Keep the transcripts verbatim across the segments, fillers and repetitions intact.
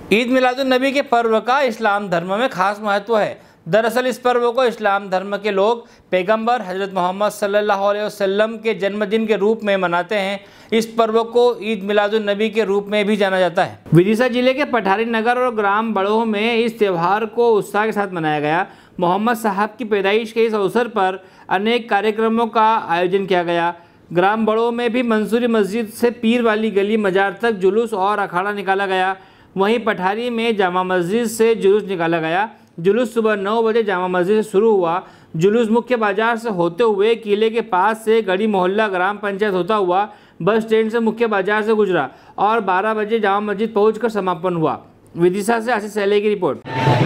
ईद मिलादुन्नबी के पर्व का इस्लाम धर्म में खास महत्व है। दरअसल इस पर्व को इस्लाम धर्म के लोग पैगंबर हजरत मोहम्मद सल्लल्लाहु अलैहि वसल्लम के जन्मदिन के रूप में मनाते हैं। इस पर्व को ईद मिलादुन्नबी के रूप में भी जाना जाता है। विदिशा जिले के पठारी नगर और ग्राम बड़ोह में इस त्यौहार को उत्साह के साथ मनाया गया। मोहम्मद साहब की पैदाइश के इस अवसर पर अनेक कार्यक्रमों का आयोजन किया गया। ग्राम बड़ोह में भी मंसूरी मस्जिद से पीर वाली गली मजार तक जुलूस और अखाड़ा निकाला गया। वहीं पठारी में जामा मस्जिद से जुलूस निकाला गया। जुलूस सुबह नौ बजे जामा मस्जिद से शुरू हुआ। जुलूस मुख्य बाजार से होते हुए किले के पास से गढ़ी मोहल्ला ग्राम पंचायत होता हुआ बस स्टैंड से मुख्य बाजार से गुजरा और बारह बजे जामा मस्जिद पहुंचकर समापन हुआ। विदिशा से आशीष सैले की रिपोर्ट।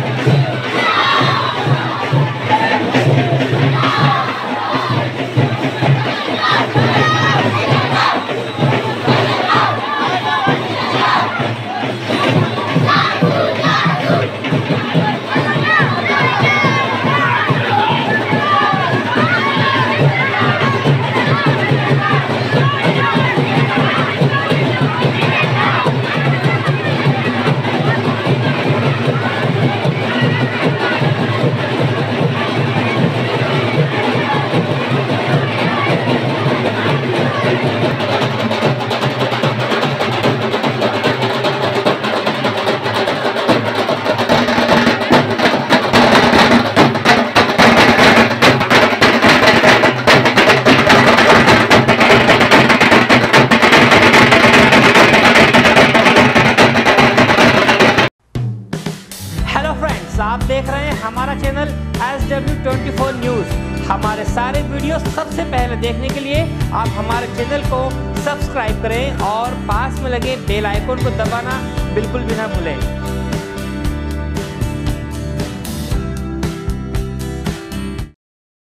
आप देख रहे हैं हमारा channel S W twenty four news. हमारे सारे वीडियो सबसे पहले देखने के लिए आप हमारे चैनल को सब्सक्राइब करें और पास में लगे बेल आइकन को दबाना बिल्कुल भी ना भूलें।